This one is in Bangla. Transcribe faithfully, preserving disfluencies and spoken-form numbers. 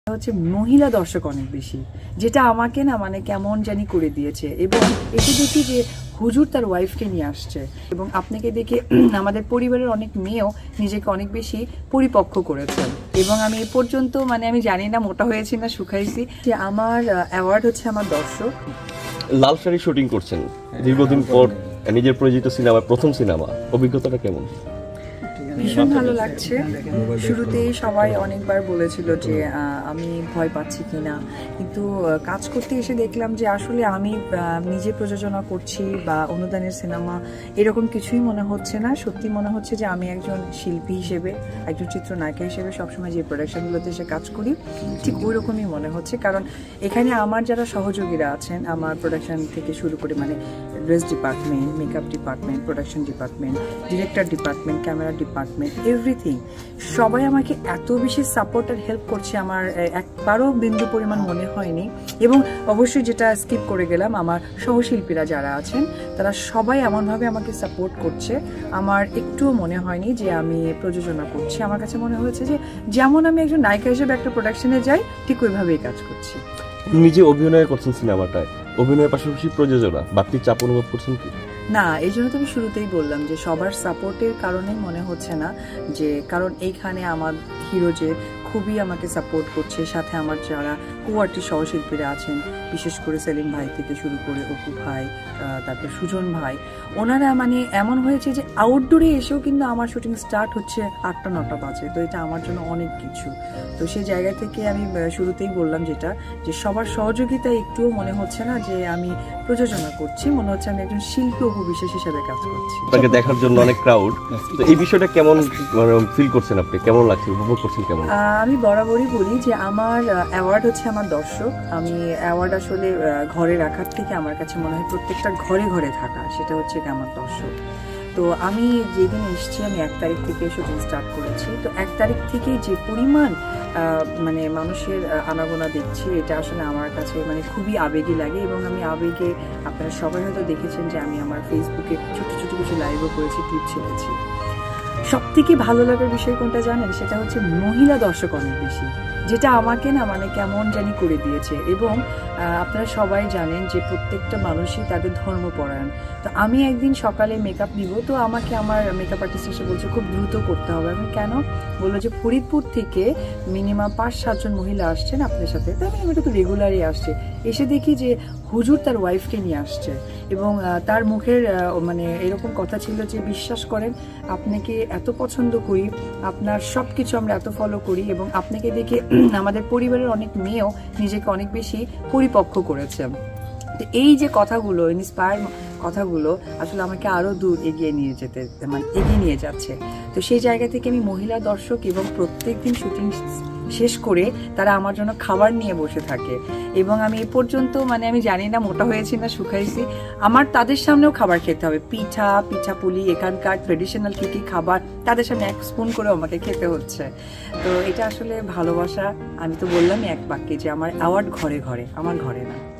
হচ্ছে মহিলা দর্শক অনেক বেশি, যেটা আমাকে না মানে কেমন জানি করে দিয়েছে। এবং এসে দেখি যে হুজুর তার ওয়াইফকে নিয়ে আসছে এবং আপনাকে দেখে আমাদের পরিবারের অনেক মেয়েও নিজেকে অনেক বেশি পরিপক্ক করেছেন। এবং আমি এ পর্যন্ত মানে আমি জানি না মোটা হয়েছি না শুকাইছি, যে আমার অ্যাওয়ার্ড হচ্ছে আমার দর্শক। লাল শাড়ি শুটিং করছেন দীর্ঘদিন পর, নিজের প্রযোজিত সিনেমা, প্রথম সিনেমা, অভিজ্ঞতাটা কেমন? ভীষণ ভালো লাগছে। শুরুতেই সবাই অনেকবার বলেছিল যে আমি ভয় পাচ্ছি কিনা, কিন্তু কাজ করতে এসে দেখলাম যে আসলে আমি নিজে প্রযোজনা করছি বা অনুদানের সিনেমা এরকম কিছুই মনে হচ্ছে না। সত্যি মনে হচ্ছে যে আমি একজন শিল্পী হিসেবে, একজন চিত্রনায়িকা হিসেবে সবসময় যে প্রোডাকশনগুলোতে এসে কাজ করি ঠিক ওই রকমই মনে হচ্ছে। কারণ এখানে আমার যারা সহযোগীরা আছেন, আমার প্রোডাকশন থেকে শুরু করে মানে dress department, makeup department, production department, director department, camera department, everything, সবাই আমাকে এত বেশি সাপোর্ট আর হেল্প করছে আমার একবারও বিন্দু পরিমাণ মনে হয়নি। এবং অবশ্যই যেটা স্কিপ করে গেলাম, আমার সহশিল্পীরা যারা আছেন তারা সবাই এমনভাবে আমাকে সাপোর্ট করছে, আমার একটুও মনে হয়নি যে আমি প্রযোজনা করছি। আমার কাছে মনে হয়েছে যে যেমন আমি একজন নায়িকা হিসেবে একটা প্রোডাকশনে যাই ঠিক ওইভাবেই কাজ করছি। নিজে অভিনয় করছেন সিনেমাটায়, অভিনয়ের পাশাপাশি প্রযোজনা, বাড়তি চাপ অনুভব করছেন কি? না, এই জন্য তো আমি শুরুতেই বললাম যে সবার সাপোর্টের কারণে মনে হচ্ছে না, যে কারণ এইখানে আমার হিরো যে খুবই আমাকে সাপোর্ট করছে, সাথে আমার যারা কো আর্টিস্ট সহশিল্পীরা আছেন, বিশেষ করে সেলিম ভাই থেকে শুরু করে অপু ভাই, তারপর সুজন ভাই, ওনারা মানে এমন হয়েছে যে আউটডোরে এসেও কিন্তু আমার শুটিং স্টার্ট হচ্ছে আটটা নটা বাজে। তো এটা আমার জন্য অনেক কিছু। তো সেই জায়গা থেকে আমি শুরুতেই বললাম যেটা, যে সবার সহযোগিতায় একটুও মনে হচ্ছে না যে আমি প্রযোজনা করছি, মনে হচ্ছে আমি একজন শিল্পী উপবিশেষ হিসেবে কাজ করছি। আপনাকে দেখার জন্য অনেক ক্রাউড, তো এই বিষয়টা কেমন ফিল করছেন আপনি, কেমন লাগছে, উপভোগ করছেন কেমন? আমি বরাবরই বলি যে আমার অ্যাওয়ার্ড হচ্ছে আমার দর্শক। আমি অ্যাওয়ার্ড আসলে ঘরে রাখার থেকে আমার কাছে মনে হয় প্রত্যেকটা ঘরে ঘরে থাকা, সেটা হচ্ছে আমার দর্শক। তো আমি যেদিন এসেছি, আমি এক তারিখ থেকে শুটিং স্টার্ট করেছি। তো এক তারিখ থেকে যে পরিমাণ মানে মানুষের আনাগোনা দেখছি, এটা আসলে আমার কাছে মানে খুবই আবেগী লাগে। এবং আমি আবেগে, আপনারা সবাই হয়তো দেখেছেন যে আমি আমার ফেসবুকে ছোটো ছোটো কিছু লাইভও করেছি, ক্লিপ ছেড়েছি। সব থেকে ভালো লাগার বিষয় কোনটা জানেন? সেটা হচ্ছে মহিলা দর্শক অনেক বেশি, যেটা আমাকে না মানে কেমন জানি করে দিয়েছে। এবং আপনারা সবাই জানেন যে প্রত্যেকটা মানুষই তাদের ধর্মপরায়ণ। তো আমি একদিন সকালে মেকআপ নিব, তো আমাকে আমার মেকআপ আর্টিস্ট এসে বলছে খুব দ্রুত করতে হবে। আমি কেন? বললো যে ফরিদপুর থেকে মিনিমাম পাঁচ সাতজন মহিলা আসছেন আপনার সাথে। তো আমি এটা তো রেগুলারই আসছে। এসে দেখি যে হুজুর তার ওয়াইফকে নিয়ে আসছে এবং তার মুখের মানে এরকম কথা ছিল যে বিশ্বাস করেন, আপনাকে এত পছন্দ করি, আপনার সব কিছু আমরা এত ফলো করি এবং আপনাকে দেখে আমাদের পরিবারের অনেক মেয়েও নিজেকে অনেক বেশি পরিপক্ক করেছে। তো এই যে কথাগুলো, ইন্সপায়ার কথাগুলো আসলে আমাকে আরো দূর এগিয়ে নিয়ে যেতে মানে এগিয়ে নিয়ে যাচ্ছে। তো সেই জায়গা থেকে আমি মহিলা দর্শক এবং প্রত্যেক দিন শুটিং শেষ করে তারা আমার জন্য খাবার নিয়ে বসে থাকে। এবং আমি এ পর্যন্ত মানে আমি জানি না মোটা হয়েছি না শুকাইছি, আমার তাদের সামনেও খাবার খেতে হবে। পিঠা, পিঠাপুলি, এখানকার ট্রেডিশনাল কি কি খাবার তাদের সামনে এক স্পুন করে আমাকে খেতে হচ্ছে। তো এটা আসলে ভালোবাসা। আমি তো বললামই এক বাক্যে যে আমার অ্যাওয়ার্ড ঘরে ঘরে, আমার ঘরে না।